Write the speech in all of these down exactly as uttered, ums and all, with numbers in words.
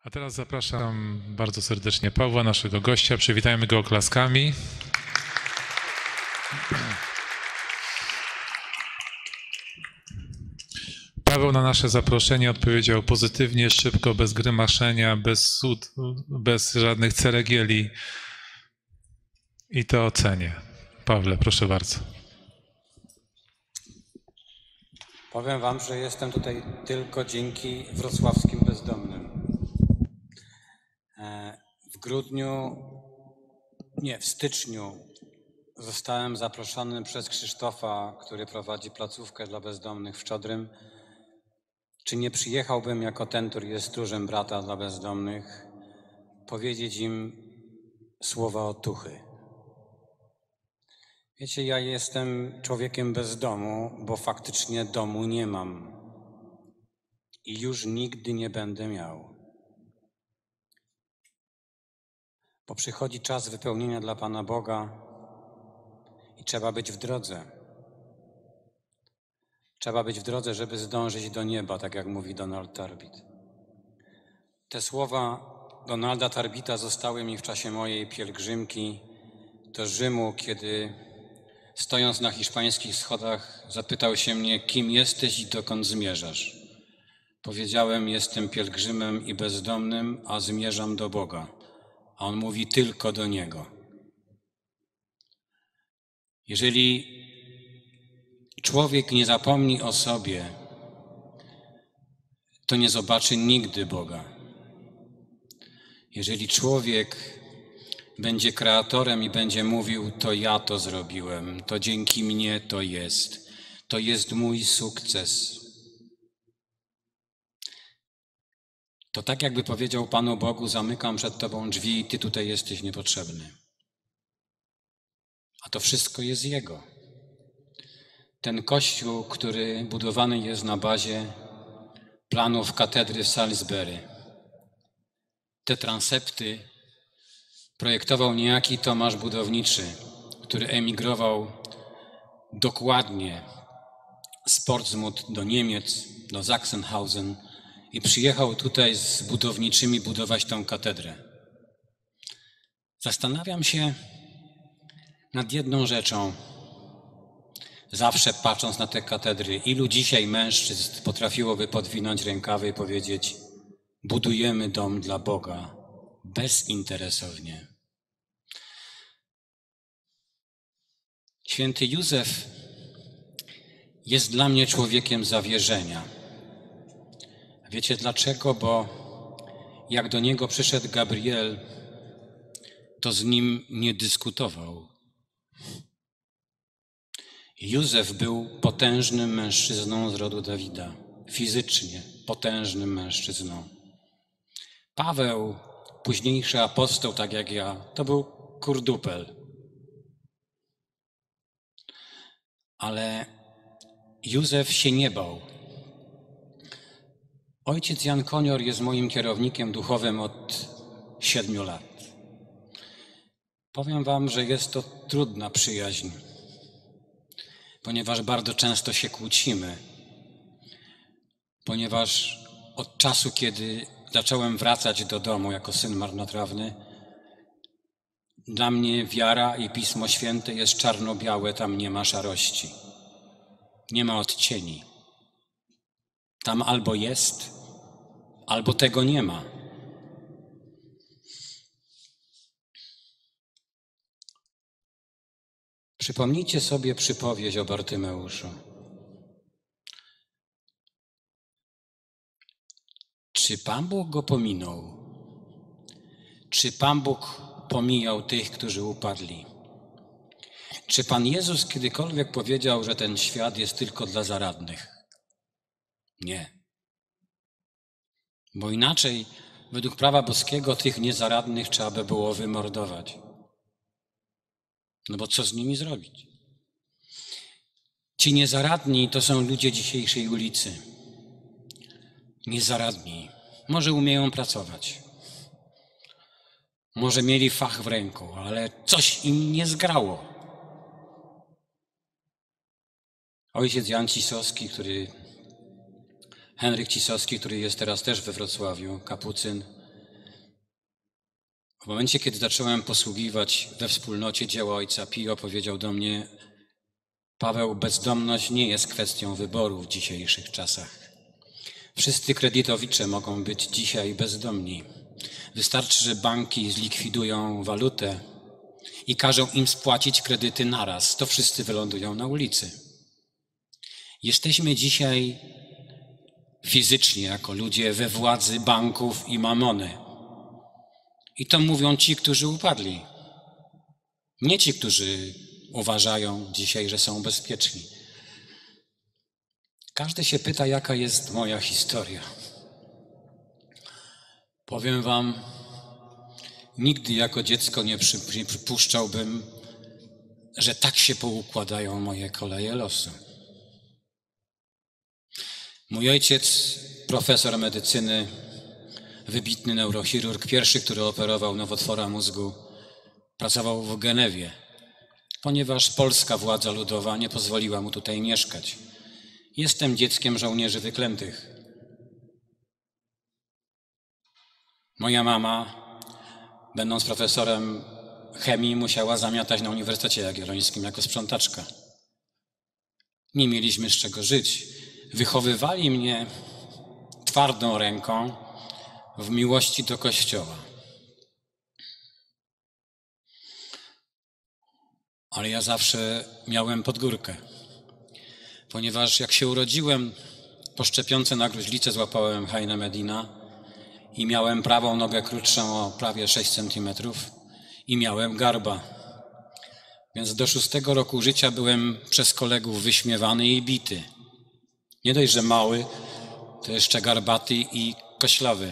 A teraz zapraszam bardzo serdecznie Pawła, naszego gościa. Przywitajmy go oklaskami. Paweł na nasze zaproszenie odpowiedział pozytywnie, szybko, bez grymaszenia, bez cud, bez żadnych ceregieli. I to ocenię. Pawle, proszę bardzo. Powiem wam, że jestem tutaj tylko dzięki wrocławskim bezdomnym. W grudniu, nie, w styczniu zostałem zaproszony przez Krzysztofa, który prowadzi placówkę dla bezdomnych w Czodrym. Czy nie przyjechałbym jako ten, który jest stróżem brata dla bezdomnych, powiedzieć im słowa otuchy. Wiecie, ja jestem człowiekiem bez domu, bo faktycznie domu nie mam i już nigdy nie będę miał. Bo przychodzi czas wypełnienia dla Pana Boga i trzeba być w drodze. Trzeba być w drodze, żeby zdążyć do nieba, tak jak mówi Donald Tarbit. Te słowa Donalda Tarbita zostały mi w czasie mojej pielgrzymki do Rzymu, kiedy stojąc na hiszpańskich schodach zapytał się mnie, kim jesteś i dokąd zmierzasz. Powiedziałem, jestem pielgrzymem i bezdomnym, a zmierzam do Boga. A on mówi, tylko do Niego. Jeżeli człowiek nie zapomni o sobie, to nie zobaczy nigdy Boga. Jeżeli człowiek będzie kreatorem i będzie mówił, to ja to zrobiłem, to dzięki mnie to jest, to jest mój sukces. To tak jakby powiedział Panu Bogu, zamykam przed Tobą drzwi i Ty tutaj jesteś niepotrzebny. A to wszystko jest Jego. Ten kościół, który budowany jest na bazie planów katedry w Salisbury. Te transepty projektował niejaki Tomasz Budowniczy, który emigrował dokładnie z Portsmouth do Niemiec, do Sachsenhausen i przyjechał tutaj z budowniczymi budować tą katedrę. Zastanawiam się nad jedną rzeczą, zawsze patrząc na te katedry, ilu dzisiaj mężczyzn potrafiłoby podwinąć rękawy i powiedzieć, budujemy dom dla Boga bezinteresownie. Święty Józef jest dla mnie człowiekiem zawierzenia. Wiecie dlaczego? Bo jak do niego przyszedł Gabriel, to z nim nie dyskutował. Józef był potężnym mężczyzną z rodu Dawida, fizycznie potężnym mężczyzną. Paweł, późniejszy apostoł, tak jak ja, to był kurdupel. Ale Józef się nie bał. Ojciec Jan Konior jest moim kierownikiem duchowym od siedmiu lat. Powiem wam, że jest to trudna przyjaźń, ponieważ bardzo często się kłócimy, ponieważ od czasu, kiedy zacząłem wracać do domu jako syn marnotrawny, dla mnie wiara i Pismo Święte jest czarno-białe, tam nie ma szarości, nie ma odcieni. Tam albo jest, albo tego nie ma. Przypomnijcie sobie przypowieść o Bartymeuszu. Czy Pan Bóg go pominął? Czy Pan Bóg pomijał tych, którzy upadli? Czy Pan Jezus kiedykolwiek powiedział, że ten świat jest tylko dla zaradnych? Nie. Bo inaczej, według prawa boskiego, tych niezaradnych trzeba by było wymordować. No bo co z nimi zrobić? Ci niezaradni to są ludzie dzisiejszej ulicy. Niezaradni. Może umieją pracować. Może mieli fach w ręku, ale coś im nie zgrało. Ojciec Jan Cisowski, który, Henryk Cisowski, który jest teraz też we Wrocławiu, kapucyn, W momencie, kiedy zacząłem posługiwać we wspólnocie dzieła Ojca Pio, powiedział do mnie: Paweł, bezdomność nie jest kwestią wyboru w dzisiejszych czasach. Wszyscy kredytowicze mogą być dzisiaj bezdomni. Wystarczy, że banki zlikwidują walutę i każą im spłacić kredyty naraz. To wszyscy wylądują na ulicy. Jesteśmy dzisiaj fizycznie jako ludzie we władzy banków i mamony. I to mówią ci, którzy upadli. Nie ci, którzy uważają dzisiaj, że są bezpieczni. Każdy się pyta, jaka jest moja historia. Powiem wam, nigdy jako dziecko nie, przy, nie przypuszczałbym, że tak się poukładają moje koleje losu. Mój ojciec, profesor medycyny, wybitny neurochirurg, pierwszy, który operował nowotwora mózgu, pracował w Genewie, ponieważ polska władza ludowa nie pozwoliła mu tutaj mieszkać. Jestem dzieckiem żołnierzy wyklętych. Moja mama, będąc profesorem chemii, musiała zamiatać na Uniwersytecie Jagiellońskim jako sprzątaczka. Nie mieliśmy z czego żyć. Wychowywali mnie twardą ręką w miłości do Kościoła. Ale ja zawsze miałem pod górkę, ponieważ jak się urodziłem, po szczepionce na gruźlicę złapałem Hajna Medina i miałem prawą nogę krótszą o prawie sześć centymetrów i miałem garba. Więc do szóstego roku życia byłem przez kolegów wyśmiewany i bity. Nie dość, że mały, to jeszcze garbaty i koślawy.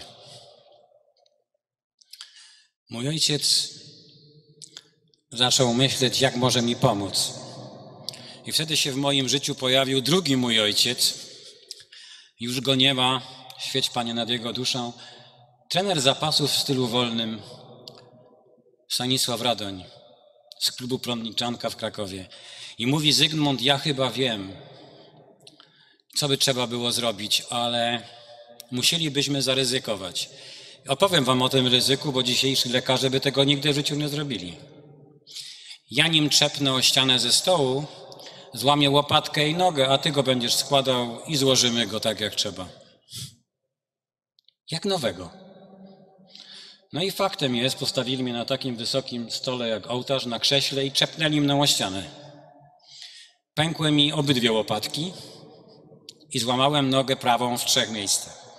Mój ojciec zaczął myśleć, jak może mi pomóc. I wtedy się w moim życiu pojawił drugi mój ojciec. Już go nie ma, świeć Panie nad jego duszą. Trener zapasów w stylu wolnym, Stanisław Radoń z klubu Prądniczanka w Krakowie. I mówi: Zygmunt, ja chyba wiem, co by trzeba było zrobić, ale musielibyśmy zaryzykować. Opowiem wam o tym ryzyku, bo dzisiejsi lekarze by tego nigdy w życiu nie zrobili. Ja nim trzepnę o ścianę ze stołu, złamię łopatkę i nogę, a ty go będziesz składał i złożymy go tak, jak trzeba. Jak nowego. No i faktem jest, postawili mnie na takim wysokim stole jak ołtarz, na krześle i trzepnęli mną o ścianę. Pękły mi obydwie łopatki i złamałem nogę prawą w trzech miejscach.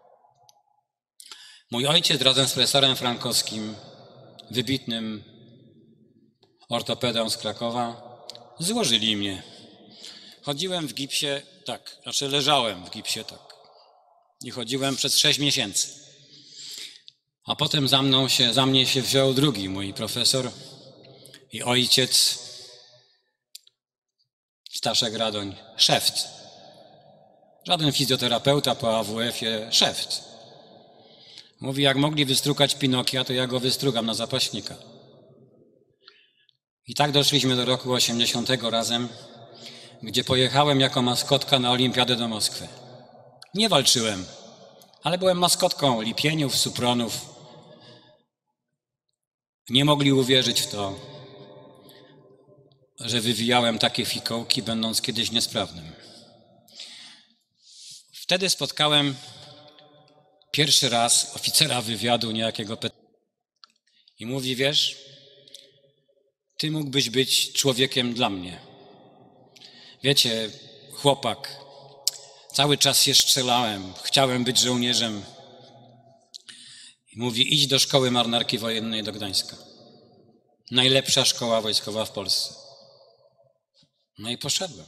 Mój ojciec razem z profesorem Frankowskim, wybitnym ortopedą z Krakowa, złożyli mnie. Chodziłem w gipsie, tak, znaczy leżałem w gipsie, tak. I chodziłem przez sześć miesięcy. A potem za mną się, za mnie się wziął drugi mój profesor i ojciec, Staszek Radoń, Szewc. Żaden fizjoterapeuta po A W F-ie, Szewc. Mówi, jak mogli wystrukać Pinokia, to ja go wystrugam na zapaśnika. I tak doszliśmy do roku osiemdziesiątego razem, gdzie pojechałem jako maskotka na olimpiadę do Moskwy. Nie walczyłem, ale byłem maskotką Lipieniów, Supronów. Nie mogli uwierzyć w to, że wywijałem takie fikołki, będąc kiedyś niesprawnym. Wtedy spotkałem pierwszy raz oficera wywiadu, niejakiego Petra. I mówi, wiesz, ty mógłbyś być człowiekiem dla mnie. Wiecie, chłopak, cały czas się strzelałem, chciałem być żołnierzem. I mówi, idź do szkoły marynarki wojennej do Gdańska. Najlepsza szkoła wojskowa w Polsce. No i poszedłem.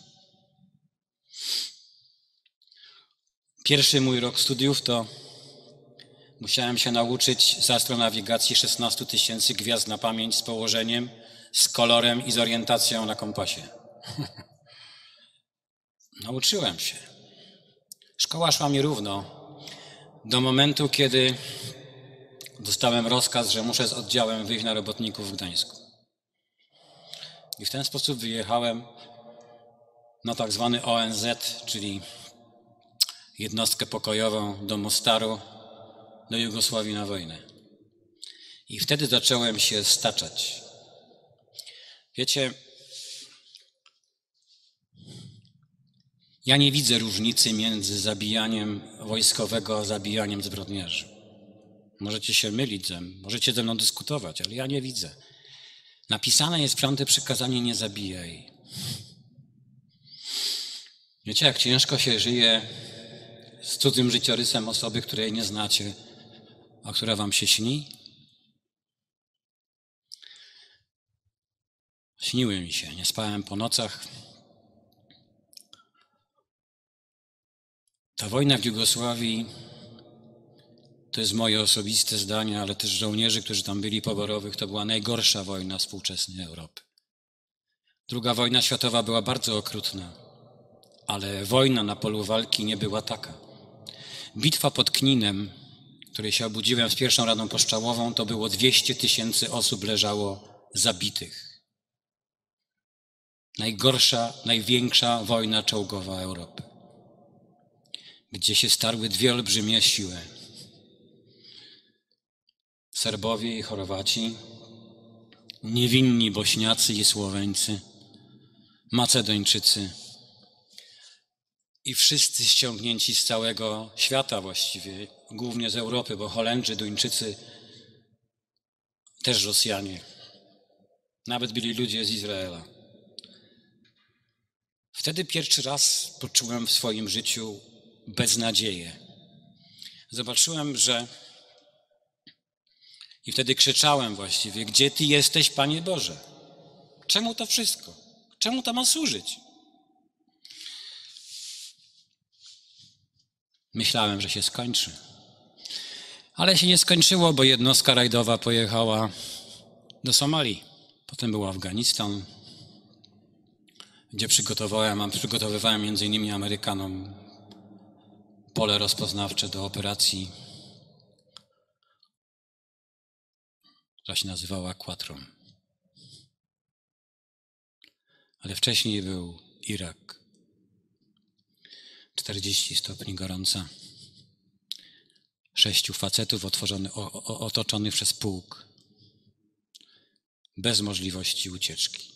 Pierwszy mój rok studiów to musiałem się nauczyć z astronawigacji szesnastu tysięcy gwiazd na pamięć z położeniem, z kolorem i z orientacją na kompasie. Nauczyłem się. Szkoła szła mi równo do momentu, kiedy dostałem rozkaz, że muszę z oddziałem wyjść na robotników w Gdańsku. I w ten sposób wyjechałem na tak zwany O N Z, czyli jednostkę pokojową do Mostaru, do Jugosławii na wojnę. I wtedy zacząłem się staczać. Wiecie, ja nie widzę różnicy między zabijaniem wojskowego a zabijaniem zbrodniarzy. Możecie się mylić ze mną, możecie ze mną dyskutować, ale ja nie widzę. Napisane jest piąte przykazanie: nie zabijaj. Wiecie, jak ciężko się żyje z cudzym życiorysem osoby, której nie znacie, a która wam się śni? Śniły mi się, nie spałem po nocach. Ta wojna w Jugosławii to jest moje osobiste zdanie, ale też żołnierzy, którzy tam byli poborowych, to była najgorsza wojna współczesnej Europy. Druga wojna światowa była bardzo okrutna, ale wojna na polu walki nie była taka. Bitwa pod Kninem, w której się obudziłem z pierwszą Radą Poszczałową, to było dwieście tysięcy osób leżało zabitych. Najgorsza, największa wojna czołgowa Europy, gdzie się starły dwie olbrzymie siły. Serbowie i Chorwaci, niewinni Bośniacy i Słoweńcy, Macedończycy i wszyscy ściągnięci z całego świata właściwie, głównie z Europy, bo Holendrzy, Duńczycy, też Rosjanie, nawet byli ludzie z Izraela. Wtedy pierwszy raz poczułem w swoim życiu beznadzieję. Zobaczyłem, że i wtedy krzyczałem właściwie: gdzie Ty jesteś, Panie Boże? Czemu to wszystko? Czemu to ma służyć? Myślałem, że się skończy. Ale się nie skończyło, bo jednostka rajdowa pojechała do Somalii. Potem był Afganistan, gdzie przygotowałem, przygotowywałem między innymi Amerykanom pole rozpoznawcze do operacji, która się nazywała Quatrom. Ale wcześniej był Irak. czterdzieści stopni gorąca. Sześciu facetów otworzony, o, o, otoczonych przez pułk. Bez możliwości ucieczki.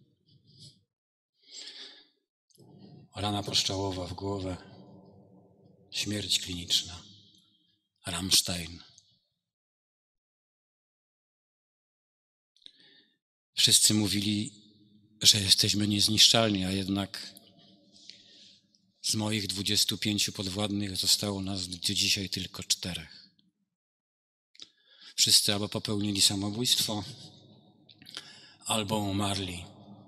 Rana poszczałowa w głowę. Śmierć kliniczna. Rammstein. Wszyscy mówili, że jesteśmy niezniszczalni, a jednak z moich dwudziestu pięciu podwładnych zostało nas do dzisiaj tylko czterech. Wszyscy albo popełnili samobójstwo, albo umarli.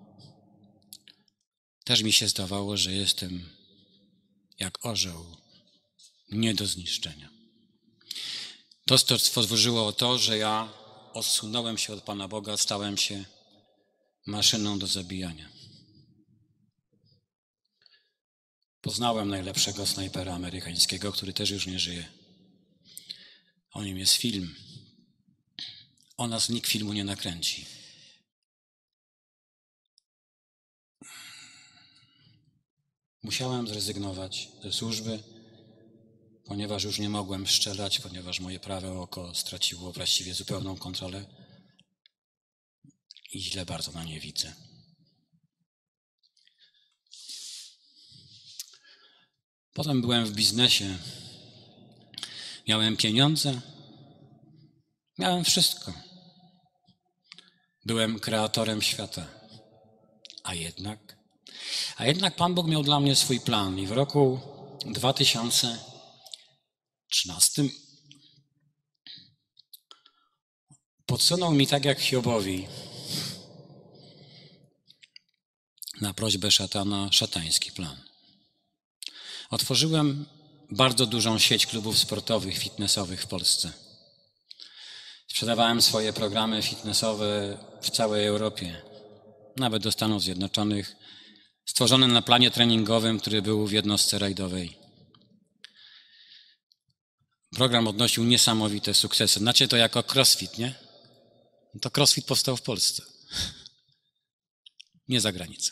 Też mi się zdawało, że jestem jak orzeł, nie do zniszczenia. To stworzyło to, że ja odsunąłem się od Pana Boga, stałem się maszyną do zabijania. Poznałem najlepszego snajpera amerykańskiego, który też już nie żyje. O nim jest film. O nas nikt filmu nie nakręci. Musiałem zrezygnować ze służby, ponieważ już nie mogłem strzelać, ponieważ moje prawe oko straciło właściwie zupełną kontrolę i źle bardzo na nie widzę. Potem byłem w biznesie. Miałem pieniądze, miałem wszystko. Byłem kreatorem świata. A jednak, a jednak Pan Bóg miał dla mnie swój plan i w roku dwa tysiące trzynastym podsunął mi, tak jak Hiobowi, na prośbę szatana, szatański plan. Otworzyłem bardzo dużą sieć klubów sportowych, fitnessowych w Polsce. Sprzedawałem swoje programy fitnessowe w całej Europie, nawet do Stanów Zjednoczonych, stworzone na planie treningowym, który był w jednostce rajdowej. Program odnosił niesamowite sukcesy. Znacie to jako crossfit, nie? To crossfit powstał w Polsce, nie za granicą.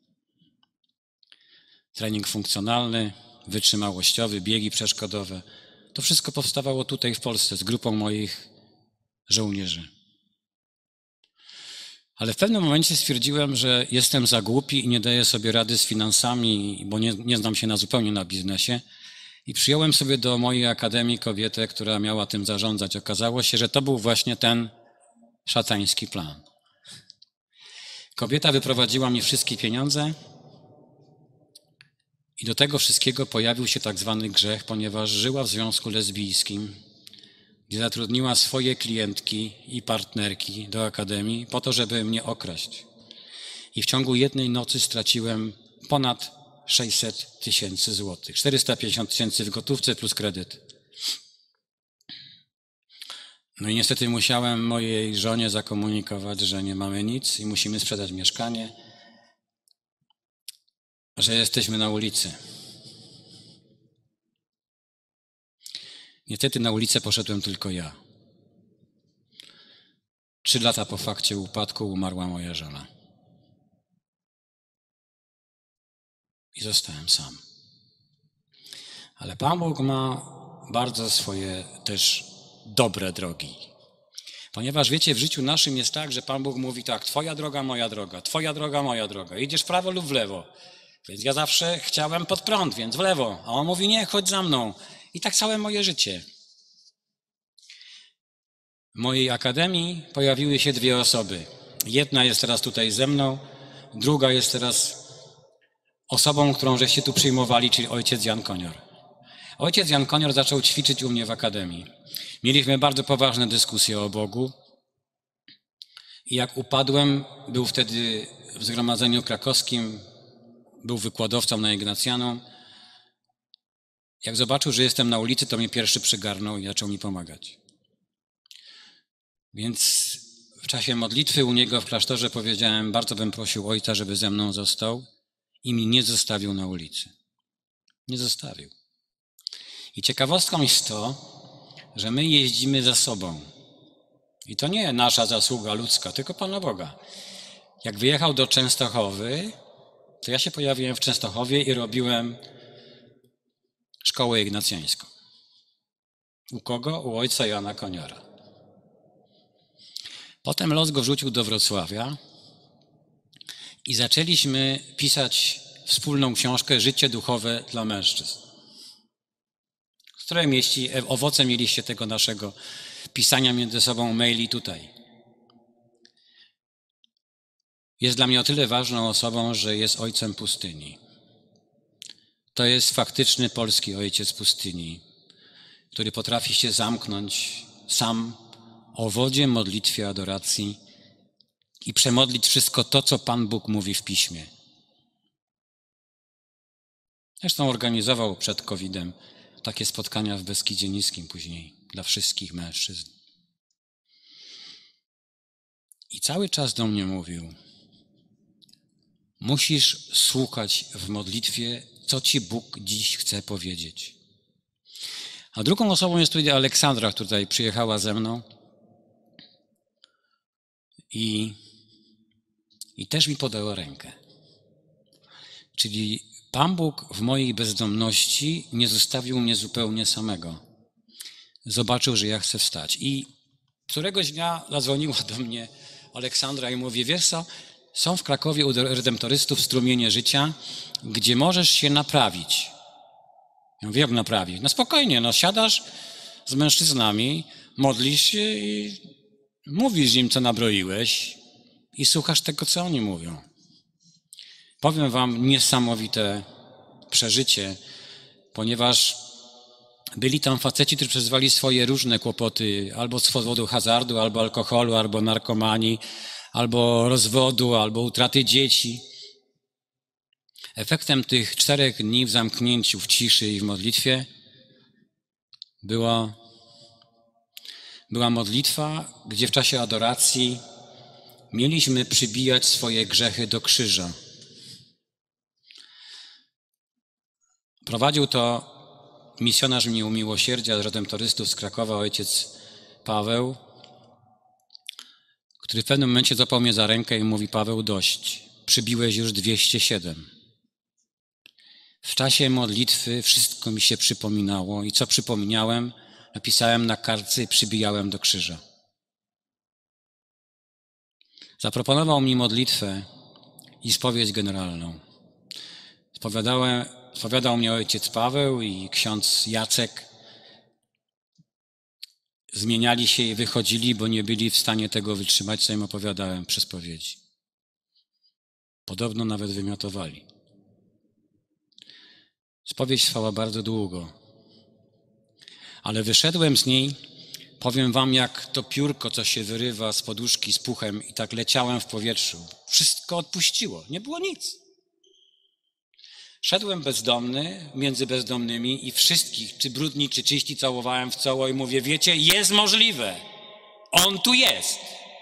Trening funkcjonalny, wytrzymałościowy, biegi przeszkodowe. To wszystko powstawało tutaj w Polsce z grupą moich żołnierzy. Ale w pewnym momencie stwierdziłem, że jestem za głupi i nie daję sobie rady z finansami, bo nie, nie znam się na zupełnie na biznesie. I przyjąłem sobie do mojej akademii kobietę, która miała tym zarządzać. Okazało się, że to był właśnie ten szatański plan. Kobieta wyprowadziła mi wszystkie pieniądze i do tego wszystkiego pojawił się tak zwany grzech, ponieważ żyła w związku lesbijskim, gdzie zatrudniła swoje klientki i partnerki do akademii po to, żeby mnie okraść. I w ciągu jednej nocy straciłem ponad sześćset tysięcy złotych. czterysta pięćdziesiąt tysięcy w gotówce plus kredyt. No i niestety musiałem mojej żonie zakomunikować, że nie mamy nic i musimy sprzedać mieszkanie, że jesteśmy na ulicy. Niestety na ulicę poszedłem tylko ja. Trzy lata po fakcie upadku umarła moja żona. I zostałem sam. Ale Pan Bóg ma bardzo swoje też dobre drogi. Ponieważ wiecie, w życiu naszym jest tak, że Pan Bóg mówi tak, twoja droga, moja droga, twoja droga, moja droga. Idziesz w prawo lub w lewo. Więc ja zawsze chciałem pod prąd, więc w lewo. A on mówi, nie, chodź za mną. I tak całe moje życie. W mojej akademii pojawiły się dwie osoby. Jedna jest teraz tutaj ze mną, druga jest teraz osobą, którą żeście tu przyjmowali, czyli ojciec Jan Konior. Ojciec Jan Konior zaczął ćwiczyć u mnie w akademii. Mieliśmy bardzo poważne dyskusje o Bogu. I jak upadłem, był wtedy w zgromadzeniu krakowskim, był wykładowcą na Ignacjaną. Jak zobaczył, że jestem na ulicy, to mnie pierwszy przygarnął i zaczął mi pomagać. Więc w czasie modlitwy u niego w klasztorze powiedziałem, bardzo bym prosił ojca, żeby ze mną został i mi nie zostawił na ulicy. Nie zostawił. I ciekawostką jest to, że my jeździmy za sobą. I to nie nasza zasługa ludzka, tylko Pana Boga. Jak wyjechał do Częstochowy, to ja się pojawiłem w Częstochowie i robiłem szkołę ignacjańską. U kogo? U ojca Jana Koniora. Potem los go wrzucił do Wrocławia i zaczęliśmy pisać wspólną książkę Życie duchowe dla mężczyzn, z której mieści, owoce mieliście tego naszego pisania między sobą maili tutaj. Jest dla mnie o tyle ważną osobą, że jest ojcem pustyni. To jest faktyczny polski ojciec pustyni, który potrafi się zamknąć sam o wodzie, modlitwie, adoracji i przemodlić wszystko to, co Pan Bóg mówi w Piśmie. Zresztą organizował przed kowidem takie spotkania w Beskidzie Niskim później dla wszystkich mężczyzn. I cały czas do mnie mówił, musisz słuchać w modlitwie, co ci Bóg dziś chce powiedzieć. A drugą osobą jest tutaj Aleksandra, która tutaj przyjechała ze mną i, i też mi podała rękę. Czyli Pan Bóg w mojej bezdomności nie zostawił mnie zupełnie samego. Zobaczył, że ja chcę wstać. I któregoś dnia zadzwoniła do mnie Aleksandra i mówi, wiesz co, są w Krakowie u redemptorystów strumienie życia, gdzie możesz się naprawić. Ja mówię, jak naprawić? No spokojnie, no siadasz z mężczyznami, modlisz się i mówisz im, co nabroiłeś i słuchasz tego, co oni mówią. Powiem wam niesamowite przeżycie, ponieważ byli tam faceci, którzy przeżywali swoje różne kłopoty, albo z powodu hazardu, albo alkoholu, albo narkomanii, albo rozwodu, albo utraty dzieci. Efektem tych czterech dni w zamknięciu, w ciszy i w modlitwie była, była modlitwa, gdzie w czasie adoracji mieliśmy przybijać swoje grzechy do krzyża. Prowadził to misjonarz miłosierdzia z redemptorystów z Krakowa, ojciec Paweł, który w pewnym momencie złapał mnie za rękę i mówi, Paweł, dość, przybiłeś już dwieście siedem. W czasie modlitwy wszystko mi się przypominało i co przypomniałem, napisałem na kartce i przybijałem do krzyża. Zaproponował mi modlitwę i spowiedź generalną. Spowiadałem, spowiadał mnie ojciec Paweł i ksiądz Jacek. Zmieniali się i wychodzili, bo nie byli w stanie tego wytrzymać, co im opowiadałem przy spowiedzi. Podobno nawet wymiotowali. Spowiedź trwała bardzo długo, ale wyszedłem z niej, powiem wam, jak to piórko, co się wyrywa z poduszki z puchem i tak leciałem w powietrzu. Wszystko odpuściło, nie było nic. Szedłem bezdomny, między bezdomnymi i wszystkich, czy brudni, czy czyści, całowałem w czoło i mówię, wiecie, jest możliwe, On tu jest.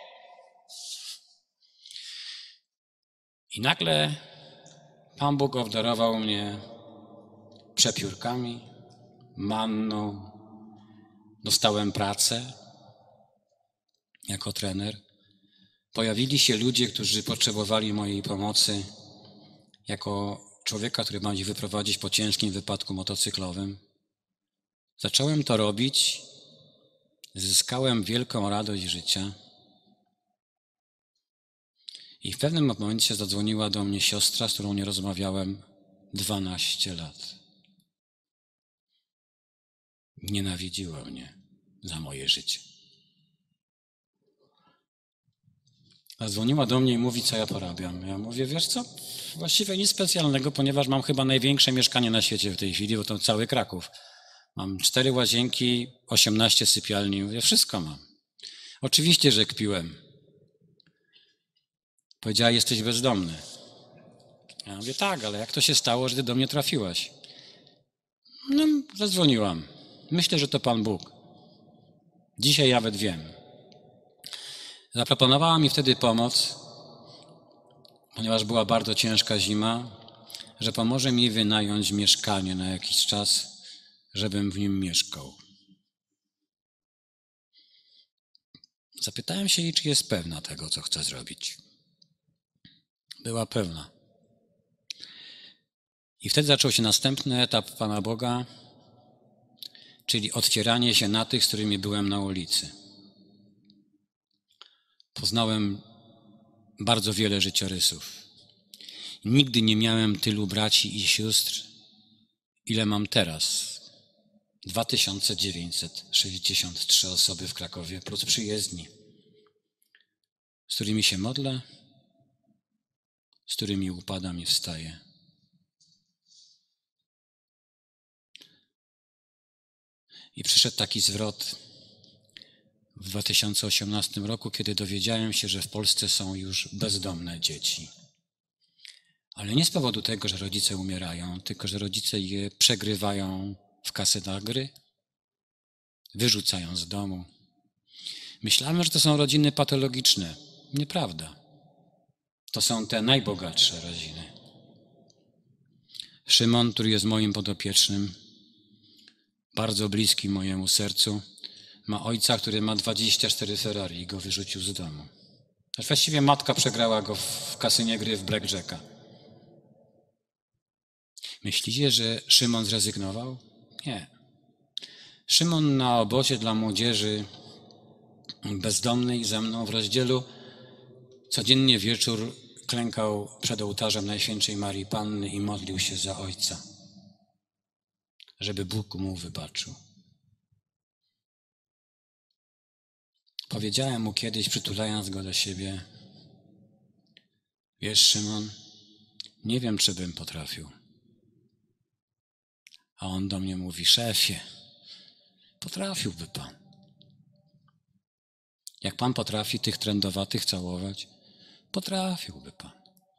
I nagle Pan Bóg obdarował mnie przepiórkami, manną, dostałem pracę jako trener. Pojawili się ludzie, którzy potrzebowali mojej pomocy jako człowieka, który ma ich wyprowadzić po ciężkim wypadku motocyklowym. Zacząłem to robić, zyskałem wielką radość życia i w pewnym momencie zadzwoniła do mnie siostra, z którą nie rozmawiałem dwanaście lat. Nienawidziła mnie za moje życie. Zadzwoniła do mnie i mówi, co ja porabiam. Ja mówię, wiesz co, właściwie nic specjalnego, ponieważ mam chyba największe mieszkanie na świecie w tej chwili, bo to cały Kraków. Mam cztery łazienki, osiemnaście sypialni, mówię, wszystko mam. Oczywiście, że kpiłem. Powiedziała, jesteś bezdomny. Ja mówię, tak, ale jak to się stało, że ty do mnie trafiłaś? No, zadzwoniłam. Myślę, że to Pan Bóg. Dzisiaj nawet wiem. Zaproponowała mi wtedy pomoc, ponieważ była bardzo ciężka zima, że pomoże mi wynająć mieszkanie na jakiś czas, żebym w nim mieszkał. Zapytałem się jej, czy jest pewna tego, co chce zrobić. Była pewna. I wtedy zaczął się następny etap Pana Boga, czyli otwieranie się na tych, z którymi byłem na ulicy. Poznałem bardzo wiele życiorysów. Nigdy nie miałem tylu braci i sióstr, ile mam teraz. dwa tysiące dziewięćset sześćdziesiąt trzy osoby w Krakowie, plus przyjezdni, z którymi się modlę, z którymi upadam i wstaję. I przyszedł taki zwrot w dwa tysiące osiemnastym roku, kiedy dowiedziałem się, że w Polsce są już bezdomne dzieci. Ale nie z powodu tego, że rodzice umierają, tylko że rodzice je przegrywają w kasę na gry, wyrzucają z domu. Myślałem, że to są rodziny patologiczne. Nieprawda. To są te najbogatsze rodziny. Szymon, który jest moim podopiecznym, bardzo bliski mojemu sercu, ma ojca, który ma dwadzieścia cztery Ferrari i go wyrzucił z domu. Właściwie matka przegrała go w kasynie gry w blackjacka. Myślicie, że Szymon zrezygnował? Nie. Szymon na obozie dla młodzieży bezdomnej ze mną w rozdzielu codziennie wieczór klękał przed ołtarzem Najświętszej Marii Panny i modlił się za ojca, żeby Bóg mu wybaczył. Powiedziałem mu kiedyś, przytulając go do siebie, wiesz, Szymon, nie wiem, czy bym potrafił. A on do mnie mówi, szefie, potrafiłby pan. Jak pan potrafi tych trędowatych całować, potrafiłby pan.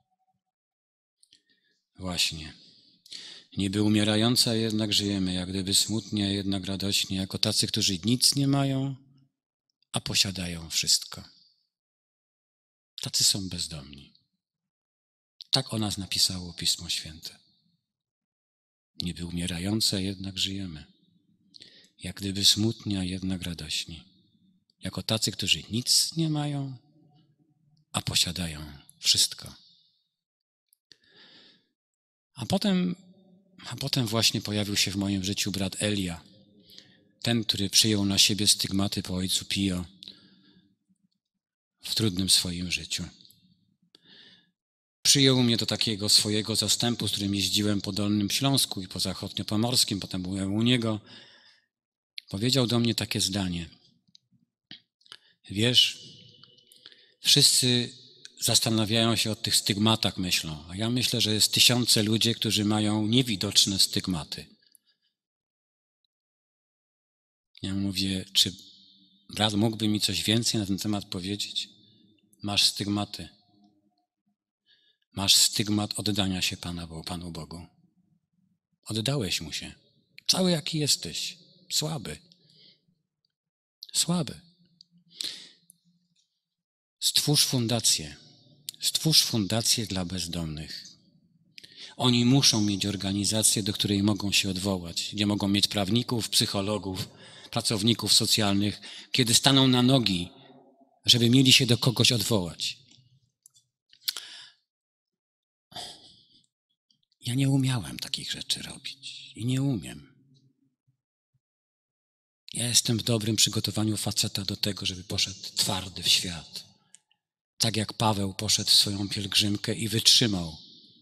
Właśnie. Niby umierające, a jednak żyjemy, jak gdyby smutnie, a jednak radośnie, jako tacy, którzy nic nie mają, a posiadają wszystko. Tacy są bezdomni. Tak o nas napisało Pismo Święte. Niby umierające, a jednak żyjemy. Jak gdyby smutni, a jednak radośni. Jako tacy, którzy nic nie mają, a posiadają wszystko. A potem, a potem właśnie pojawił się w moim życiu brat Elia. Ten, który przyjął na siebie stygmaty po ojcu Pio. w trudnym swoim życiu. Przyjął mnie do takiego swojego zastępu, z którym jeździłem po Dolnym Śląsku i po Zachodniopomorskim, potem byłem u niego. Powiedział do mnie takie zdanie. Wiesz, wszyscy zastanawiają się o tych stygmatach, myślą, a ja myślę, że jest tysiące ludzi, którzy mają niewidoczne stygmaty. Ja mówię, czy brat mógłby mi coś więcej na ten temat powiedzieć? Masz stygmaty. Masz stygmat oddania się Pana, Panu Bogu. Oddałeś Mu się. Cały jaki jesteś. Słaby. Słaby. Stwórz fundację. Stwórz fundację dla bezdomnych. Oni muszą mieć organizację, do której mogą się odwołać, gdzie mogą mieć prawników, psychologów, pracowników socjalnych, kiedy staną na nogi, żeby mieli się do kogoś odwołać. Ja nie umiałem takich rzeczy robić i nie umiem. Ja jestem w dobrym przygotowaniu faceta do tego, żeby poszedł twardy w świat. Tak jak Paweł poszedł w swoją pielgrzymkę i wytrzymał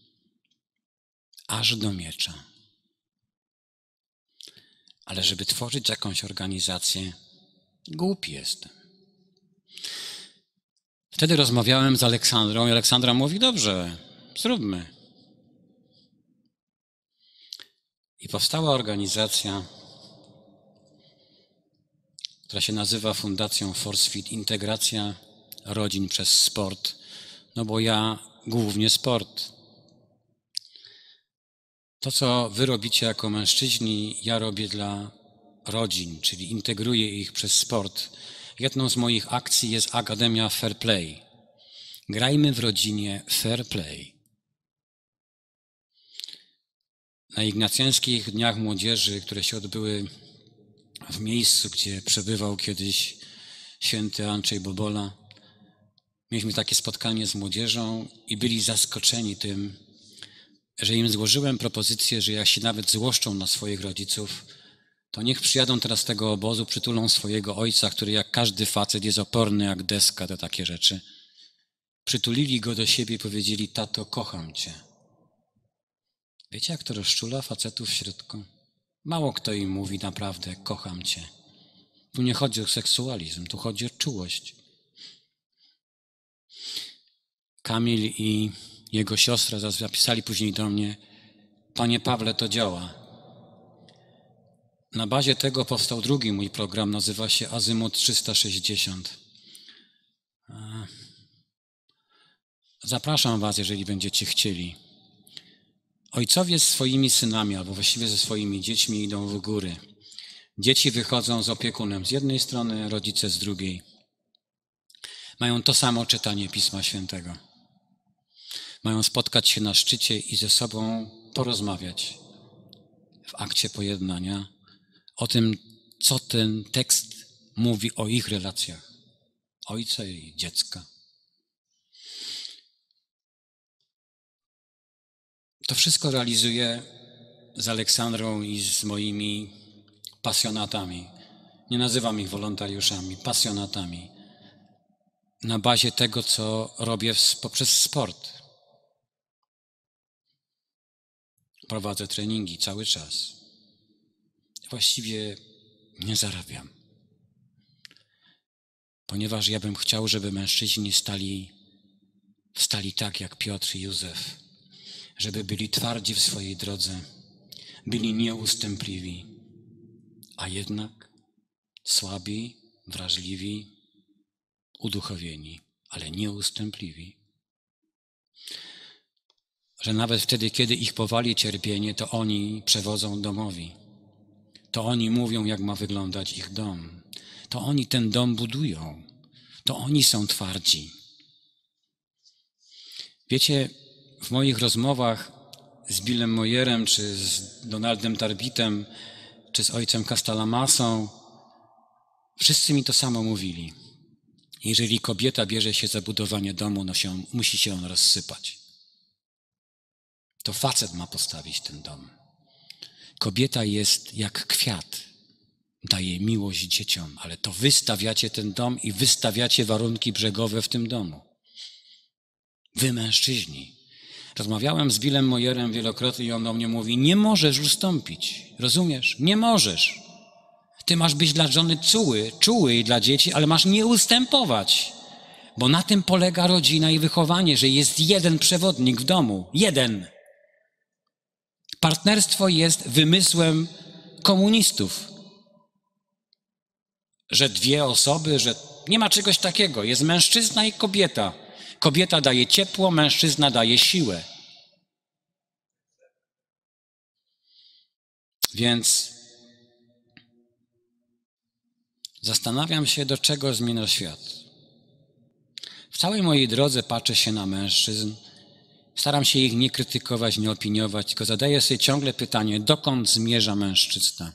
aż do miecza. Ale żeby tworzyć jakąś organizację, głupi jestem. Wtedy rozmawiałem z Aleksandrą i Aleksandra mówi, dobrze, zróbmy. I powstała organizacja, która się nazywa Fundacją Forcefit, Integracja Rodzin przez Sport, no bo ja głównie sport. To, co wy robicie jako mężczyźni, ja robię dla rodzin, czyli integruję ich przez sport. Jedną z moich akcji jest Akademia Fair Play. Grajmy w rodzinie fair play. Na Ignacjańskich Dniach Młodzieży, które się odbyły w miejscu, gdzie przebywał kiedyś święty Andrzej Bobola, mieliśmy takie spotkanie z młodzieżą i byli zaskoczeni tym, że im złożyłem propozycję, że jak się nawet złoszczą na swoich rodziców, to niech przyjadą teraz z tego obozu, przytulą swojego ojca, który jak każdy facet jest oporny jak deska do takie rzeczy. Przytulili go do siebie i powiedzieli, tato, kocham cię. Wiecie, jak to rozczula facetów w środku? Mało kto im mówi naprawdę, kocham cię. Tu nie chodzi o seksualizm, tu chodzi o czułość. Kamil i jego siostra zapisali później do mnie, panie Pawle, to działa. Na bazie tego powstał drugi mój program, nazywa się Azymut trzysta sześćdziesiąt. Zapraszam was, jeżeli będziecie chcieli. Ojcowie z swoimi synami, albo właściwie ze swoimi dziećmi idą w góry. Dzieci wychodzą z opiekunem z jednej strony, rodzice z drugiej. Mają to samo czytanie Pisma Świętego. Mają spotkać się na szczycie i ze sobą porozmawiać w akcie pojednania o tym, co ten tekst mówi o ich relacjach ojca i dziecka. To wszystko realizuję z Aleksandrą i z moimi pasjonatami. Nie nazywam ich wolontariuszami, pasjonatami. Na bazie tego, co robię poprzez sport. Prowadzę treningi cały czas. Właściwie nie zarabiam. Ponieważ ja bym chciał, żeby mężczyźni stali, stali tak jak Piotr i Józef. Żeby byli twardzi w swojej drodze, byli nieustępliwi, a jednak słabi, wrażliwi, uduchowieni, ale nieustępliwi. Że nawet wtedy, kiedy ich powali cierpienie, to oni przewodzą domowi. To oni mówią, jak ma wyglądać ich dom. To oni ten dom budują. To oni są twardzi. Wiecie, w moich rozmowach z Billem Moyerem, czy z Donaldem Tarbitem, czy z ojcem Castalamasą, wszyscy mi to samo mówili. Jeżeli kobieta bierze się za budowanie domu, no się, musi się on rozsypać. To facet ma postawić ten dom. Kobieta jest jak kwiat. daje miłość dzieciom, ale to wy stawiacie ten dom i wy stawiacie warunki brzegowe w tym domu. Wy, mężczyźni. Rozmawiałem z Billem Moyerem wielokrotnie i on do mnie mówi, nie możesz ustąpić, rozumiesz? Nie możesz. Ty masz być dla żony czuły, czuły i dla dzieci, ale masz nie ustępować. Bo na tym polega rodzina i wychowanie, że jest jeden przewodnik w domu. Jeden. Partnerstwo jest wymysłem komunistów. Że dwie osoby, że nie ma czegoś takiego. Jest mężczyzna i kobieta. Kobieta daje ciepło, mężczyzna daje siłę. Więc zastanawiam się, do czego zmienia świat. W całej mojej drodze patrzę się na mężczyzn. Staram się ich nie krytykować, nie opiniować, tylko zadaję sobie ciągle pytanie, dokąd zmierza mężczyzna?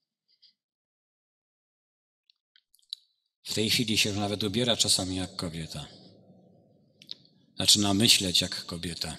W tej chwili się nawet ubiera czasami jak kobieta. Zaczyna myśleć jak kobieta.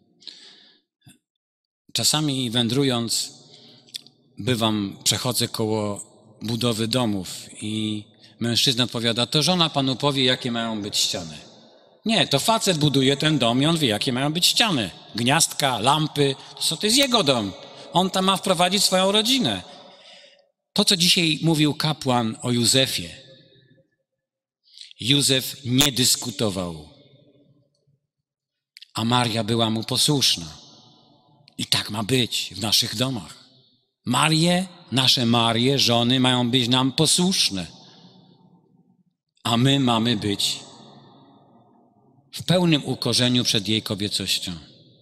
Czasami wędrując, bywam, przechodzę koło budowy domów i mężczyzna odpowiada, to żona panu powie, jakie mają być ściany. Nie, to facet buduje ten dom i on wie, jakie mają być ściany. Gniazdka, lampy, to, to jest jego dom. On tam ma wprowadzić swoją rodzinę. To, co dzisiaj mówił kapłan o Józefie. Józef nie dyskutował, a Maria była mu posłuszna. I tak ma być w naszych domach. Marie, nasze Marie, żony mają być nam posłuszne, a my mamy być w pełnym ukorzeniu przed jej kobiecością.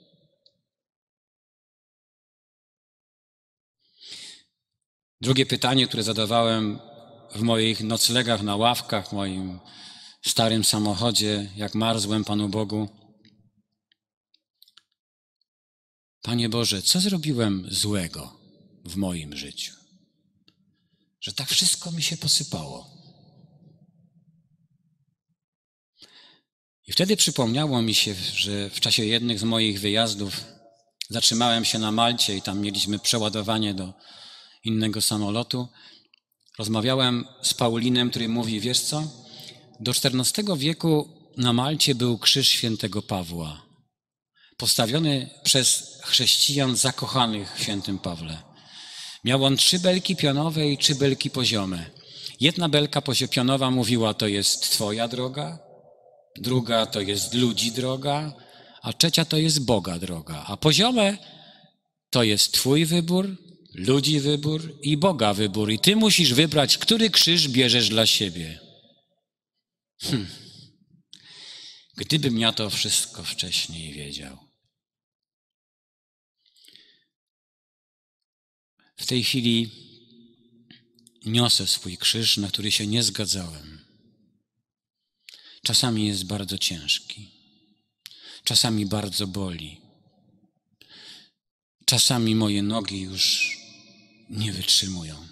Drugie pytanie, które zadawałem w moich noclegach na ławkach, w moim starym samochodzie, jak marzłem Panu Bogu. Panie Boże, co zrobiłem złego w moim życiu? Że tak wszystko mi się posypało. I wtedy przypomniało mi się, że w czasie jednych z moich wyjazdów zatrzymałem się na Malcie i tam mieliśmy przeładowanie do innego samolotu. Rozmawiałem z Paulinem, który mówi, wiesz co, do czternastego wieku na Malcie był krzyż świętego Pawła, postawiony przez chrześcijan zakochanych w świętym Pawle. Miał on trzy belki pionowe i trzy belki poziome. Jedna belka pionowa mówiła, to jest twoja droga, druga to jest ludzi droga, a trzecia to jest Boga droga. A poziome to jest twój wybór, ludzi wybór i Boga wybór. I ty musisz wybrać, który krzyż bierzesz dla siebie. Hm. Gdybym ja to wszystko wcześniej wiedział. W tej chwili niosę swój krzyż, na który się nie zgadzałem. Czasami jest bardzo ciężki. Czasami bardzo boli. Czasami moje nogi już nie wytrzymują.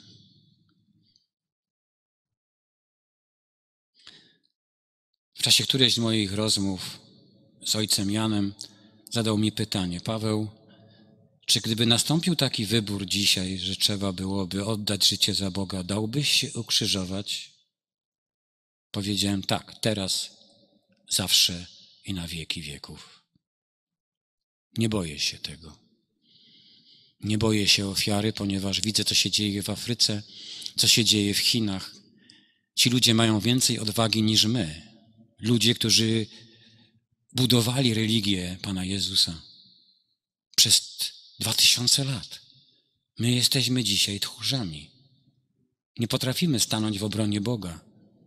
W czasie którejś z moich rozmów z ojcem Janem zadał mi pytanie, Paweł, czy gdyby nastąpił taki wybór dzisiaj, że trzeba byłoby oddać życie za Boga, dałbyś się ukrzyżować? Powiedziałem tak, teraz, zawsze i na wieki wieków. Nie boję się tego. Nie boję się ofiary, ponieważ widzę, co się dzieje w Afryce, co się dzieje w Chinach. Ci ludzie mają więcej odwagi niż my. Ludzie, którzy budowali religię Pana Jezusa przez dwa tysiące lat. My jesteśmy dzisiaj tchórzami. Nie potrafimy stanąć w obronie Boga.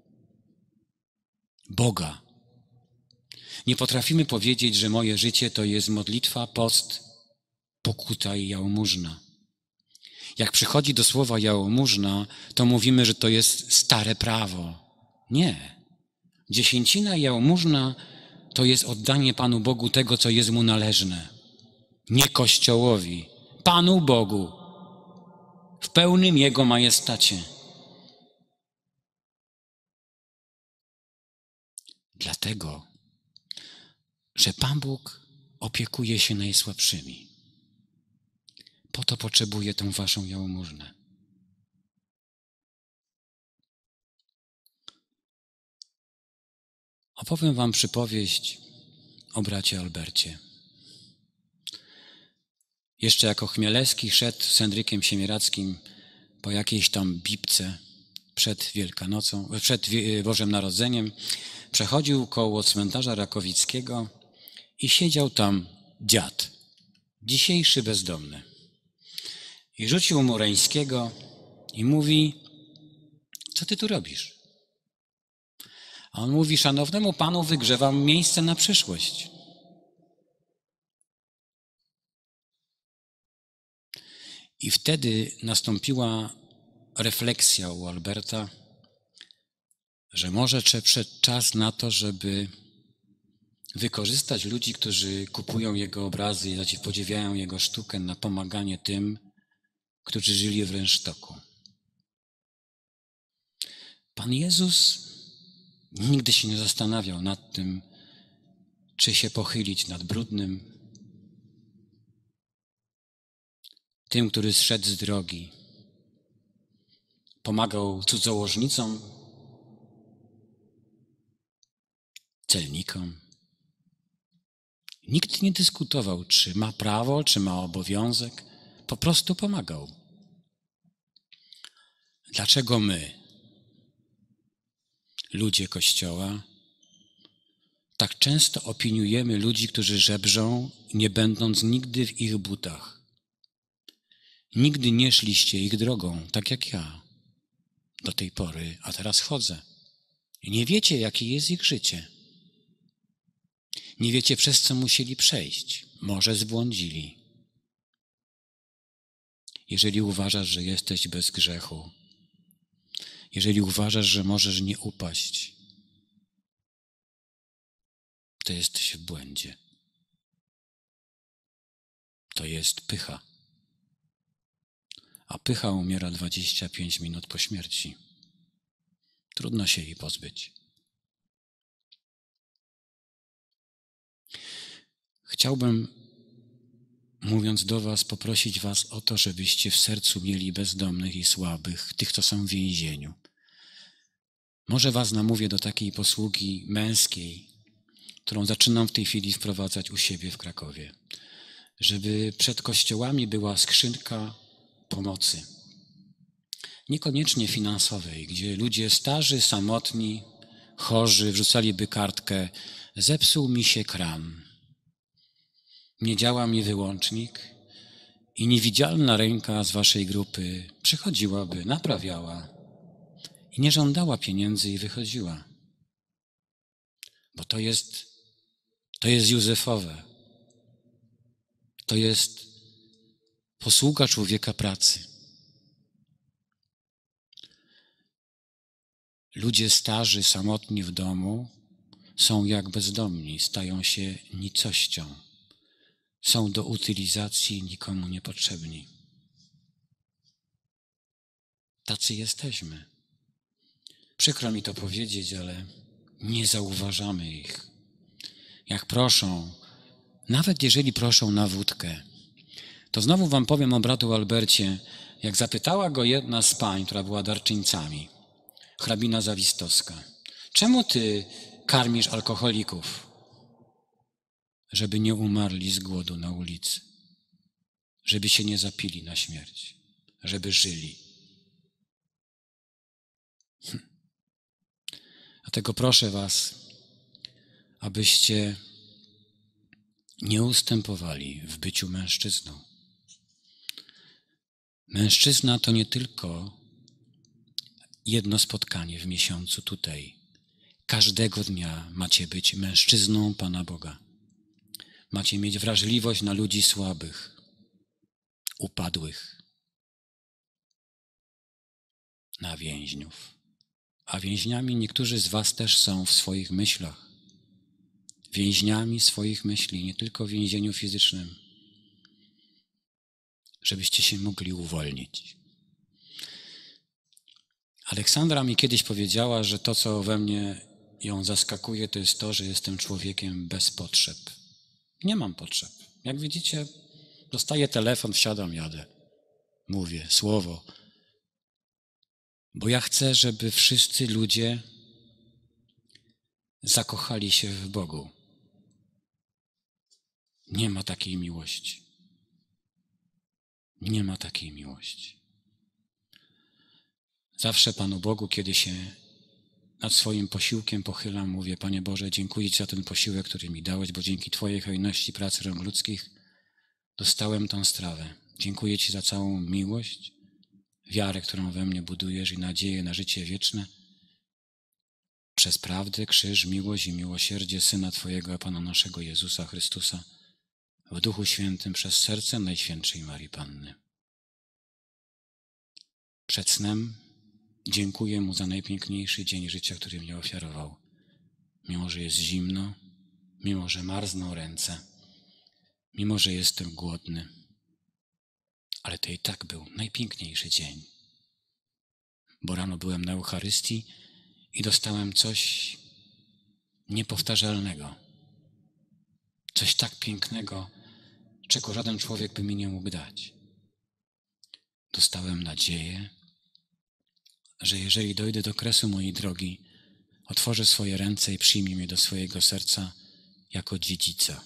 Boga. Nie potrafimy powiedzieć, że moje życie to jest modlitwa, post, pokuta i jałmużna. Jak przychodzi do słowa jałmużna, to mówimy, że to jest stare prawo. Nie. Dziesięcina i jałmużna to jest oddanie Panu Bogu tego, co jest Mu należne. Nie Kościołowi. Panu Bogu. W pełnym Jego majestacie. Dlatego, że Pan Bóg opiekuje się najsłabszymi. Po to potrzebuje tę waszą jałmużnę. Opowiem wam przypowieść o bracie Albercie. Jeszcze jako Chmielewski szedł z Henrykiem Siemierackim po jakiejś tam bibce przed Wielkanocą, przed Bożym Narodzeniem, przechodził koło cmentarza Rakowickiego i siedział tam dziad, dzisiejszy bezdomny. I rzucił mu Reńskiego i mówi: co ty tu robisz? A on mówi: szanownemu panu wygrzewam miejsce na przyszłość. I wtedy nastąpiła refleksja u Alberta, że może przyszedł czas na to, żeby wykorzystać ludzi, którzy kupują jego obrazy i podziwiają jego sztukę, na pomaganie tym, którzy żyli w rynsztoku. Pan Jezus nigdy się nie zastanawiał nad tym, czy się pochylić nad brudnym, tym, który zszedł z drogi. Pomagał cudzołożnicom, celnikom. Nikt nie dyskutował, czy ma prawo, czy ma obowiązek. Po prostu pomagał. Dlaczego my, ludzie Kościoła, tak często opiniujemy ludzi, którzy żebrzą, nie będąc nigdy w ich butach? Nigdy nie szliście ich drogą, tak jak ja do tej pory, a teraz chodzę. I nie wiecie, jakie jest ich życie. Nie wiecie, przez co musieli przejść. Może zbłądzili. Jeżeli uważasz, że jesteś bez grzechu, jeżeli uważasz, że możesz nie upaść, to jesteś w błędzie. To jest pycha. A pycha umiera dwadzieścia pięć minut po śmierci. Trudno się jej pozbyć. Chciałbym, mówiąc do was, poprosić was o to, żebyście w sercu mieli bezdomnych i słabych, tych, co są w więzieniu. Może was namówię do takiej posługi męskiej, którą zaczynam w tej chwili wprowadzać u siebie w Krakowie. Żeby przed kościołami była skrzynka pomocy. Niekoniecznie finansowej, gdzie ludzie starzy, samotni, chorzy wrzucaliby kartkę: zepsuł mi się kran, nie działa mi wyłącznik, i niewidzialna ręka z waszej grupy przychodziłaby, naprawiała i nie żądała pieniędzy i wychodziła. Bo to jest, to jest Józefowe. To jest posługa człowieka pracy. Ludzie starzy, samotni w domu są jak bezdomni, stają się nicością. Są do utylizacji, nikomu niepotrzebni. Tacy jesteśmy. Przykro mi to powiedzieć, ale nie zauważamy ich. Jak proszą, nawet jeżeli proszą na wódkę, to znowu wam powiem o bratu Albercie, jak zapytała go jedna z pań, która była darczyńcami, hrabina Zawistowska: czemu ty karmisz alkoholików? Żeby nie umarli z głodu na ulicy, żeby się nie zapili na śmierć, żeby żyli. Hm. Dlatego proszę was, abyście nie ustępowali w byciu mężczyzną. Mężczyzna to nie tylko jedno spotkanie w miesiącu tutaj. Każdego dnia macie być mężczyzną Pana Boga. Macie mieć wrażliwość na ludzi słabych, upadłych, na więźniów. A więźniami niektórzy z was też są w swoich myślach. Więźniami swoich myśli, nie tylko w więzieniu fizycznym. Żebyście się mogli uwolnić. Aleksandra mi kiedyś powiedziała, że to, co we mnie ją zaskakuje, to jest to, że jestem człowiekiem bez potrzeb. Nie mam potrzeb. Jak widzicie, dostaję telefon, wsiadam, jadę. Mówię słowo. Bo ja chcę, żeby wszyscy ludzie zakochali się w Bogu. Nie ma takiej miłości. Nie ma takiej miłości. Zawsze Panu Bogu, kiedy się nad swoim posiłkiem pochylam, mówię: Panie Boże, dziękuję Ci za ten posiłek, który mi dałeś, bo dzięki Twojej hojności pracy rąk ludzkich dostałem tą strawę. Dziękuję Ci za całą miłość, wiarę, którą we mnie budujesz i nadzieję na życie wieczne. Przez prawdę, krzyż, miłość i miłosierdzie Syna Twojego, a Pana naszego Jezusa Chrystusa, w Duchu Świętym, przez serce Najświętszej Marii Panny. Przed snem dziękuję Mu za najpiękniejszy dzień życia, który mnie ofiarował. Mimo że jest zimno, mimo że marzną ręce, mimo że jestem głodny, ale to i tak był najpiękniejszy dzień. Bo rano byłem na Eucharystii i dostałem coś niepowtarzalnego. Coś tak pięknego, czego żaden człowiek by mi nie mógł dać. Dostałem nadzieję, że jeżeli dojdę do kresu mojej drogi, otworzę swoje ręce i przyjmie mnie do swojego serca jako dziedzica.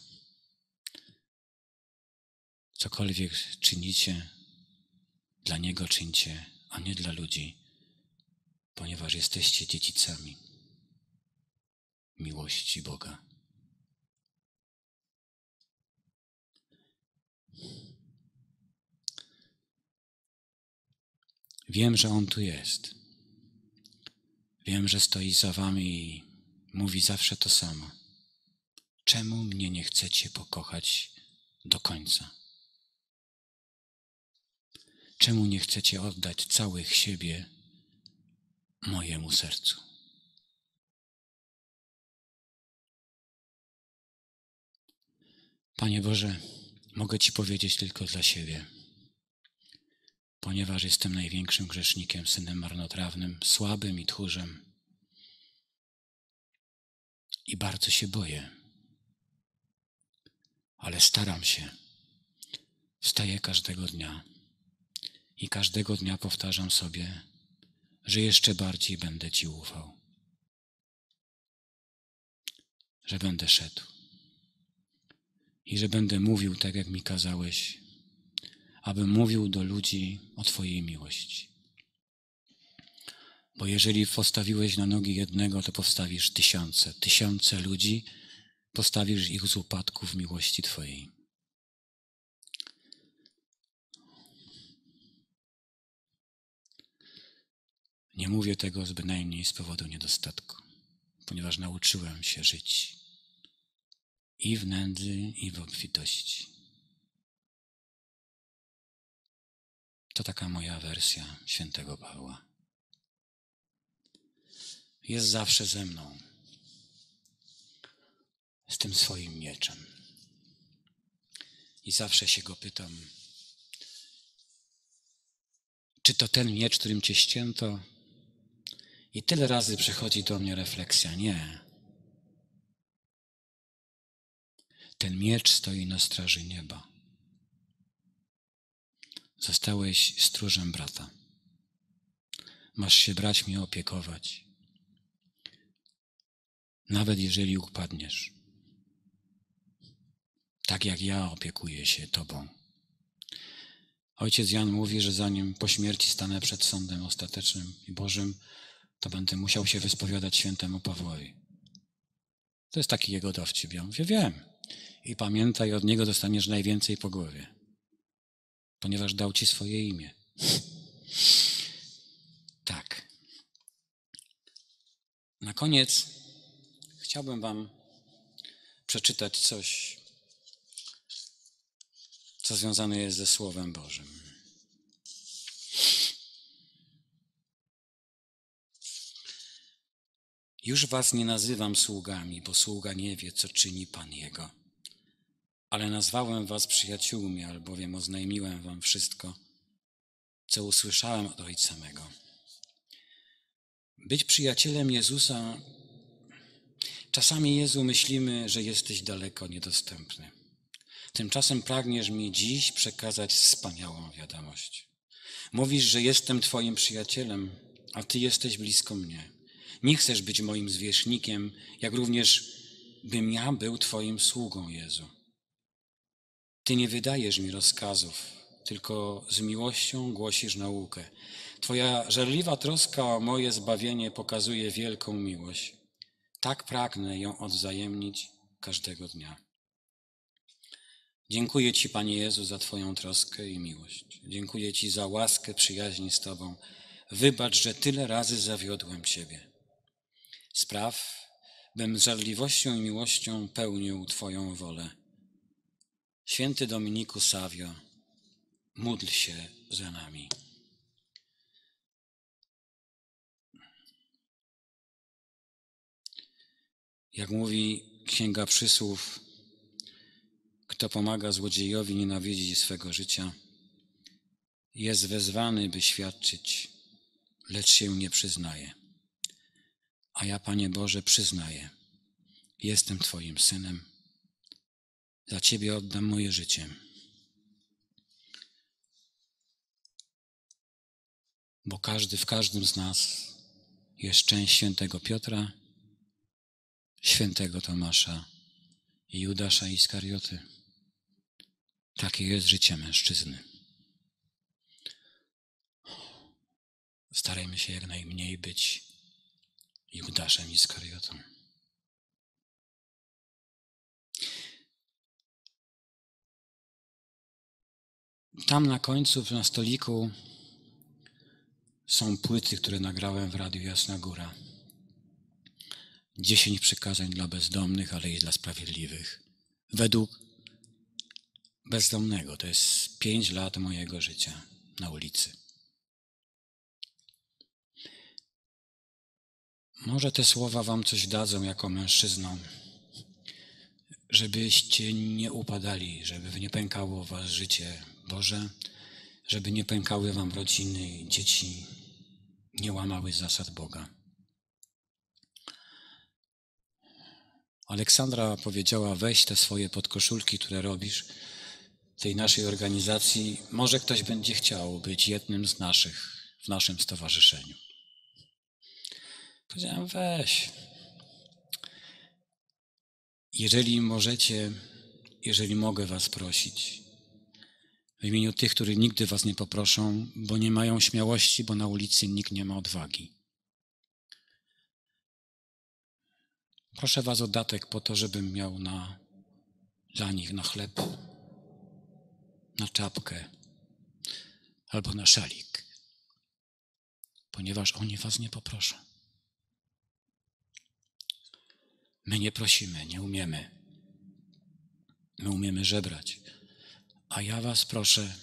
Cokolwiek czynicie, dla Niego czyńcie, a nie dla ludzi, ponieważ jesteście dziedzicami miłości Boga. Wiem, że On tu jest. Wiem, że stoi za wami i mówi zawsze to samo. Czemu mnie nie chcecie pokochać do końca? Czemu nie chcecie oddać całych siebie mojemu sercu? Panie Boże, mogę Ci powiedzieć tylko dla siebie, ponieważ jestem największym grzesznikiem, synem marnotrawnym, słabym i tchórzem. I bardzo się boję, ale staram się. Wstaję każdego dnia i każdego dnia powtarzam sobie, że jeszcze bardziej będę Ci ufał, że będę szedł i że będę mówił tak, jak mi kazałeś, abym mówił do ludzi o Twojej miłości. Bo jeżeli postawiłeś na nogi jednego, to postawisz tysiące, tysiące ludzi, postawisz ich z upadków miłości Twojej. Nie mówię tego bynajmniej z powodu niedostatku, ponieważ nauczyłem się żyć i w nędzy, i w obfitości. To taka moja wersja świętego Pawła. Jest zawsze ze mną, z tym swoim mieczem. I zawsze się go pytam, czy to ten miecz, którym Cię ścięto? I tyle razy przychodzi do mnie refleksja, nie. Ten miecz stoi na straży nieba. Zostałeś stróżem brata. Masz się braćmi opiekować. Nawet jeżeli upadniesz. Tak jak ja opiekuję się Tobą. Ojciec Jan mówi, że zanim po śmierci stanę przed sądem ostatecznym i Bożym, to będę musiał się wyspowiadać świętemu Pawłowi. To jest taki jego dowcip. Ja mówię, wiem. I pamiętaj, od niego dostaniesz najwięcej po głowie. Ponieważ dał Ci swoje imię. Tak. Na koniec chciałbym Wam przeczytać coś, co związane jest ze Słowem Bożym. Już was nie nazywam sługami, bo sługa nie wie, co czyni Pan jego. Ale nazwałem was przyjaciółmi, albowiem oznajmiłem wam wszystko, co usłyszałem od Ojca mego. Być przyjacielem Jezusa, czasami, Jezu, myślimy, że jesteś daleko niedostępny. Tymczasem pragniesz mi dziś przekazać wspaniałą wiadomość. Mówisz, że jestem Twoim przyjacielem, a Ty jesteś blisko mnie. Nie chcesz być moim zwierzchnikiem, jak również bym ja był Twoim sługą, Jezu. Ty nie wydajesz mi rozkazów, tylko z miłością głosisz naukę. Twoja żarliwa troska o moje zbawienie pokazuje wielką miłość. Tak pragnę ją odwzajemnić każdego dnia. Dziękuję Ci, Panie Jezu, za Twoją troskę i miłość. Dziękuję Ci za łaskę przyjaźni z Tobą. Wybacz, że tyle razy zawiodłem Ciebie. Spraw, bym z żarliwością i miłością pełnił Twoją wolę. Święty Dominiku Savio, módl się za nami. Jak mówi Księga Przysłów, kto pomaga złodziejowi nienawidzić swego życia, jest wezwany, by świadczyć, lecz się nie przyznaje. A ja, Panie Boże, przyznaję, jestem Twoim synem, za Ciebie oddam moje życie. Bo każdy w każdym z nas jest część świętego Piotra, świętego Tomasza i Judasza Iskarioty. Takie jest życie mężczyzny. Starajmy się jak najmniej być Judaszem Iskariotą. Tam na końcu, na stoliku, są płyty, które nagrałem w Radiu Jasna Góra. Dziesięć przykazań dla bezdomnych, ale i dla sprawiedliwych. Według bezdomnego. To jest pięć lat mojego życia na ulicy. Może te słowa wam coś dadzą jako mężczyznom, żebyście nie upadali, żeby nie pękało was życie Boże, żeby nie pękały wam rodziny, dzieci, nie łamały zasad Boga. Aleksandra powiedziała, weź te swoje podkoszulki, które robisz w tej naszej organizacji. Może ktoś będzie chciał być jednym z naszych w naszym stowarzyszeniu. Powiedziałem, weź. Jeżeli możecie, jeżeli mogę was prosić, w imieniu tych, którzy nigdy was nie poproszą, bo nie mają śmiałości, bo na ulicy nikt nie ma odwagi. Proszę was o datek po to, żebym miał na, dla nich na chleb, na czapkę albo na szalik, ponieważ oni was nie poproszą. My nie prosimy, nie umiemy. My umiemy żebrać. A ja was proszę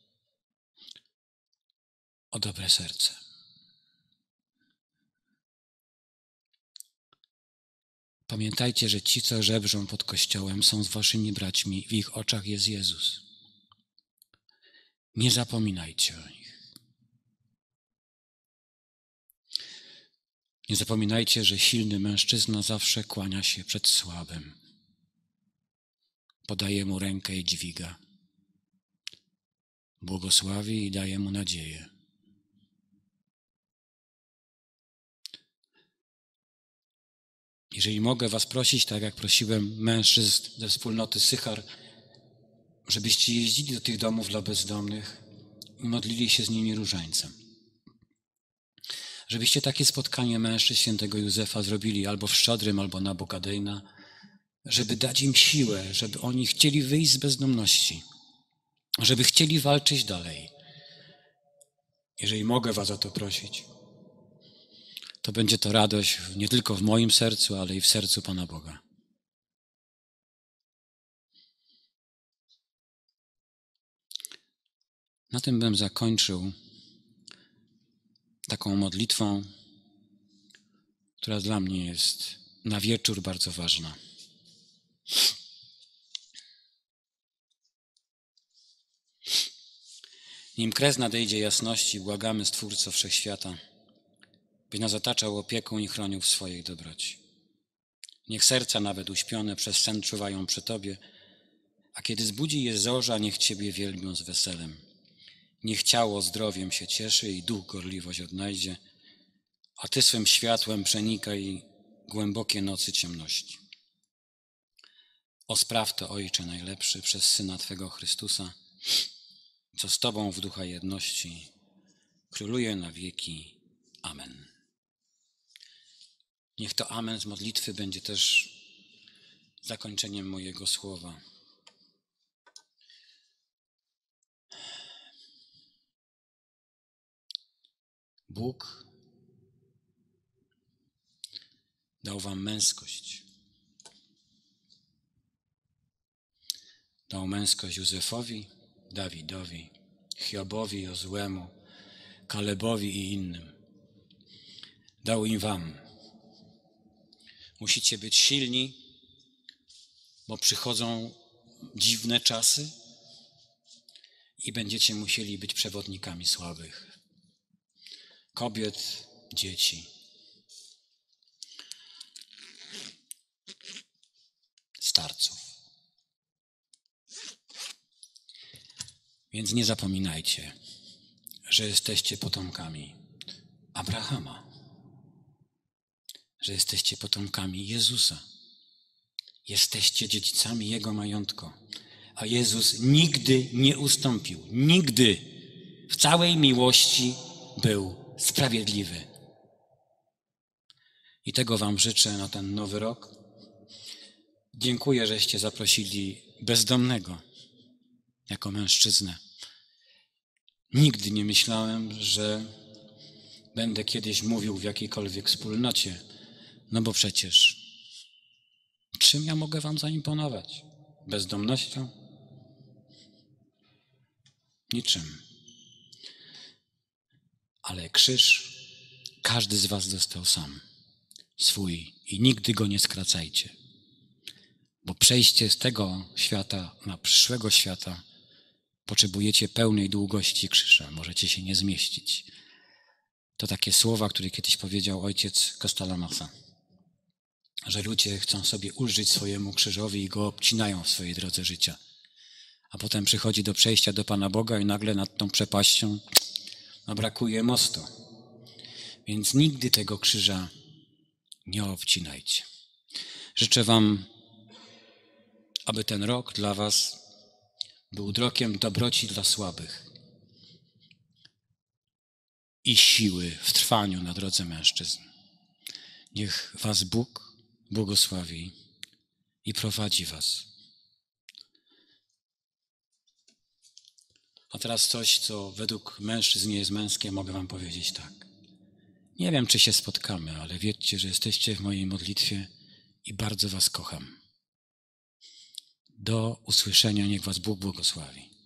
o dobre serce. Pamiętajcie, że ci, co żebrzą pod kościołem, są z waszymi braćmi. W ich oczach jest Jezus. Nie zapominajcie o nich. Nie zapominajcie, że silny mężczyzna zawsze kłania się przed słabym. Podaje mu rękę i dźwiga. Błogosławi i daje mu nadzieję. Jeżeli mogę was prosić, tak jak prosiłem mężczyzn ze wspólnoty Sychar, żebyście jeździli do tych domów dla bezdomnych i modlili się z nimi różańcem. Żebyście takie spotkanie mężczyzn świętego Józefa zrobili albo w Szczodrym, albo na Bokadejna, żeby dać im siłę, żeby oni chcieli wyjść z bezdomności, żeby chcieli walczyć dalej. Jeżeli mogę was o to prosić, to będzie to radość nie tylko w moim sercu, ale i w sercu Pana Boga. Na tym bym zakończył taką modlitwą, która dla mnie jest na wieczór bardzo ważna. Nim kres nadejdzie jasności, błagamy Stwórco Wszechświata, byś nas otaczał opieką i chronił w swojej dobroci. Niech serca nawet uśpione przez sen czuwają przy Tobie, a kiedy zbudzi je zorza, niech Ciebie wielbią z weselem. Niech ciało zdrowiem się cieszy i duch gorliwość odnajdzie, a Ty swym światłem przenikaj głębokie nocy ciemności. O spraw to, Ojcze najlepszy, przez Syna Twego Chrystusa, co z Tobą w ducha jedności króluje na wieki. Amen. Niech to amen z modlitwy będzie też zakończeniem mojego słowa. Bóg dał wam męskość. Dał męskość Józefowi, Dawidowi, Hiobowi, Jozłemu, Kalebowi i innym. Dał im wam. Musicie być silni, bo przychodzą dziwne czasy i będziecie musieli być przewodnikami słabych. Kobiet, dzieci. Starców. Więc nie zapominajcie, że jesteście potomkami Abrahama, że jesteście potomkami Jezusa. Jesteście dziedzicami Jego majątku. A Jezus nigdy nie ustąpił. Nigdy w całej miłości był sprawiedliwy. I tego wam życzę na ten nowy rok. Dziękuję, żeście zaprosili bezdomnego jako mężczyznę. Nigdy nie myślałem, że będę kiedyś mówił w jakiejkolwiek wspólnocie. No bo przecież czym ja mogę wam zaimponować? Bezdomnością? Niczym. Ale krzyż każdy z was dostał sam. Swój. I nigdy go nie skracajcie. Bo przejście z tego świata na przyszłego świata potrzebujecie pełnej długości krzyża. Możecie się nie zmieścić. To takie słowa, które kiedyś powiedział ojciec Kostalamasa. Że ludzie chcą sobie ulżyć swojemu krzyżowi i go obcinają w swojej drodze życia. A potem przychodzi do przejścia do Pana Boga i nagle nad tą przepaścią no, brakuje mostu. Więc nigdy tego krzyża nie obcinajcie. Życzę wam, aby ten rok dla was był rokiem dobroci dla słabych i siły w trwaniu na drodze mężczyzn. Niech was Bóg błogosławi i prowadzi was. A teraz coś, co według mężczyzn nie jest męskie, mogę wam powiedzieć tak. Nie wiem, czy się spotkamy, ale wiedzcie, że jesteście w mojej modlitwie i bardzo was kocham. Do usłyszenia, niech was Bóg błogosławi.